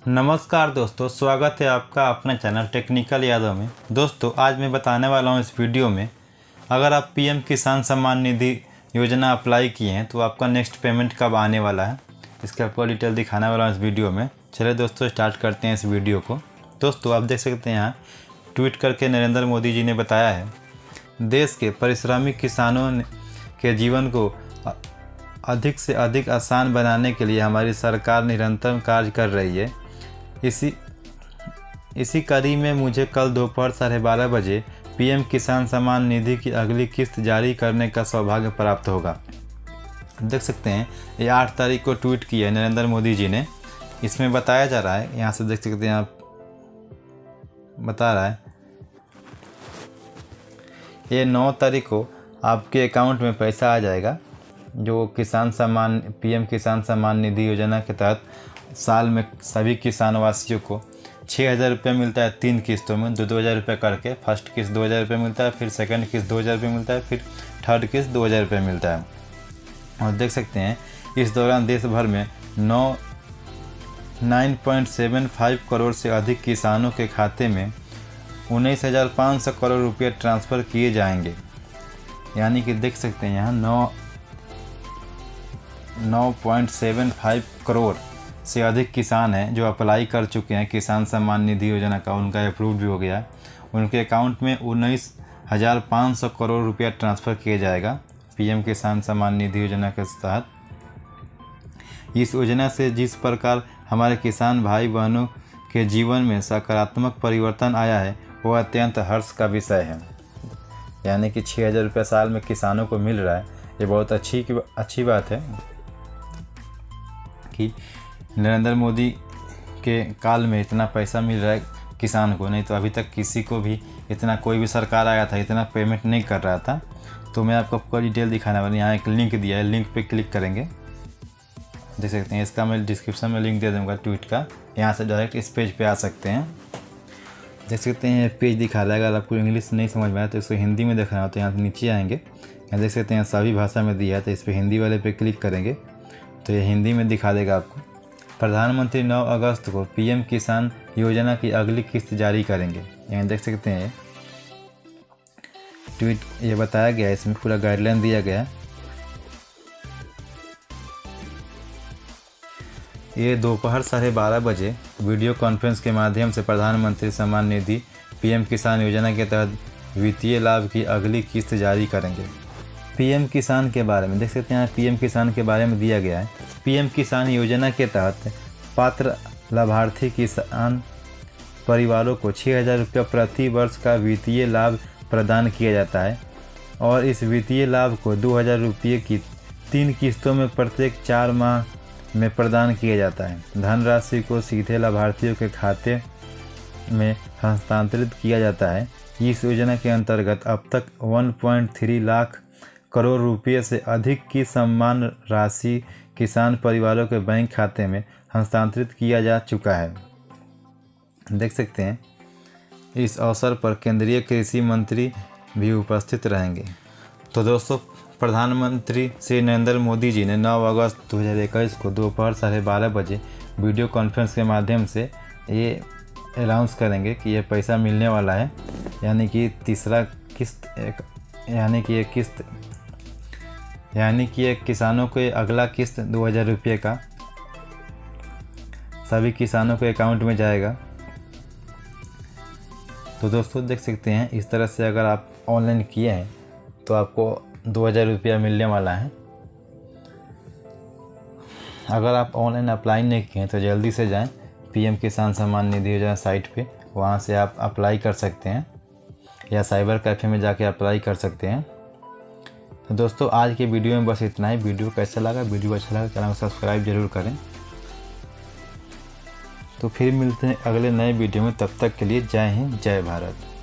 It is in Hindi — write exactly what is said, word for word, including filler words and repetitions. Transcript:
नमस्कार दोस्तों, स्वागत है आपका अपने चैनल टेक्निकल यादव में। दोस्तों आज मैं बताने वाला हूं इस वीडियो में, अगर आप पीएम किसान सम्मान निधि योजना अप्लाई किए हैं तो आपका नेक्स्ट पेमेंट कब आने वाला है, इसका आपको डिटेल दिखाने वाला हूं इस वीडियो में। चलिए दोस्तों स्टार्ट करते हैं इस वीडियो को। दोस्तों आप देख सकते हैं यहाँ ट्वीट करके नरेंद्र मोदी जी ने बताया है, देश के परिश्रमी किसानों के जीवन को अधिक से अधिक आसान बनाने के लिए हमारी सरकार निरंतर कार्य कर रही है। इसी इसी कड़ी में मुझे कल दोपहर साढ़े बारह बजे पीएम किसान सम्मान निधि की अगली किस्त जारी करने का सौभाग्य प्राप्त होगा। देख सकते हैं ये आठ तारीख को ट्वीट किया है नरेंद्र मोदी जी ने। इसमें बताया जा रहा है, यहाँ से देख सकते हैं आप, बता रहा है ये नौ तारीख को आपके अकाउंट में पैसा आ जाएगा, जो किसान सम्मान पीएम किसान सम्मान निधि योजना के तहत साल में सभी किसान वासियों को छः हज़ार रुपये मिलता है। तीन किस्तों में दो दो हज़ार रुपये करके, फर्स्ट किस्त दो हज़ार रुपये मिलता है, फिर सेकंड किस्त दो हज़ार रुपये मिलता है, फिर थर्ड किस्त दो हज़ार रुपये मिलता है। और देख सकते हैं इस दौरान देश भर में नौ nine point seven five crore से अधिक किसानों के खाते में उन्नीस हज़ार पाँच सौ करोड़ रुपये ट्रांसफ़र किए जाएंगे। यानी कि देख सकते हैं यहाँ नौ नौ पॉइंट सेवन फाइव करोड़ से अधिक किसान हैं जो अप्लाई कर चुके हैं किसान सम्मान निधि योजना का, उनका अप्रूव भी हो गया है। उनके अकाउंट में उन्नीस हज़ार पाँच सौ करोड़ रुपया ट्रांसफ़र किया जाएगा पीएम किसान सम्मान निधि योजना के तहत। इस योजना से जिस प्रकार हमारे किसान भाई बहनों के जीवन में सकारात्मक परिवर्तन आया है वो अत्यंत हर्ष का विषय है। यानी कि छः हज़ार रुपये साल में किसानों को मिल रहा है, ये बहुत अच्छी अच्छी बात है कि नरेंद्र मोदी के काल में इतना पैसा मिल रहा है किसान को। नहीं तो अभी तक किसी को भी इतना, कोई भी सरकार आया था इतना पेमेंट नहीं कर रहा था। तो मैं आपको पूरा डिटेल दिखाने वाला हूँ। यहाँ एक लिंक दिया है, लिंक पे क्लिक करेंगे, देख सकते हैं। इसका मैं डिस्क्रिप्शन में लिंक दे दूँगा ट्वीट का, यहाँ से डायरेक्ट इस पेज पे आ सकते हैं। देख सकते हैं ये पेज दिखा रहा है। अगर आपको इंग्लिश नहीं समझ में आया तो इसको हिंदी में देखना हो तो यहाँ से नीचे आएंगे, यहाँ देख सकते हैं सभी भाषा में दिया है। तो इस पर हिंदी वाले पे क्लिक करेंगे तो ये हिंदी में दिखा देगा आपको। प्रधानमंत्री नौ अगस्त को पीएम किसान योजना की अगली किस्त जारी करेंगे। यहाँ देख सकते हैं ट्वीट ये बताया गया है, इसमें पूरा गाइडलाइन दिया गया है। ये दोपहर साढ़े बारह बजे वीडियो कॉन्फ्रेंस के माध्यम से प्रधानमंत्री सम्मान निधि पीएम किसान योजना के तहत वित्तीय लाभ की अगली किस्त जारी करेंगे। पीएम किसान के बारे में देख सकते हैं, पीएम किसान के बारे में दिया गया है। पीएम किसान योजना के तहत पात्र लाभार्थी किसान परिवारों को छः हज़ार रुपये प्रति वर्ष का वित्तीय लाभ प्रदान किया जाता है और इस वित्तीय लाभ को दो हज़ार रुपये की तीन किस्तों में प्रत्येक चार माह में प्रदान किया जाता है। धनराशि को सीधे लाभार्थियों के खाते में हस्तांतरित किया जाता है। इस योजना के अंतर्गत अब तक एक पॉइंट तीन लाख करोड़ रुपये से अधिक की सम्मान राशि किसान परिवारों के बैंक खाते में हस्तांतरित किया जा चुका है। देख सकते हैं इस अवसर पर केंद्रीय कृषि मंत्री भी उपस्थित रहेंगे। तो दोस्तों प्रधानमंत्री श्री नरेंद्र मोदी जी ने नौ अगस्त दो हज़ार इक्कीस को दोपहर साढ़े बारह बजे वीडियो कॉन्फ्रेंस के माध्यम से ये अनाउंस करेंगे कि ये पैसा मिलने वाला है। यानी कि तीसरा किस्त एक यानी कि एक किस्त यानी कि एक किसानों को अगला किस्त दो हज़ार रुपये का सभी किसानों के अकाउंट में जाएगा। तो दोस्तों देख सकते हैं इस तरह से अगर आप ऑनलाइन किए हैं तो आपको दो हज़ार रुपया मिलने वाला है। अगर आप ऑनलाइन अप्लाई नहीं किए हैं तो जल्दी से जाएं पीएम किसान सम्मान निधि योजना साइट पे, वहाँ से आप अप्लाई कर सकते हैं या साइबर कैफ़े में जाके अप्लाई कर सकते हैं। तो दोस्तों आज के वीडियो में बस इतना ही। वीडियो कैसा लगा, वीडियो अच्छा लगा चैनल को सब्सक्राइब जरूर करें। तो फिर मिलते हैं अगले नए वीडियो में, तब तक के लिए जय हिंद जय भारत।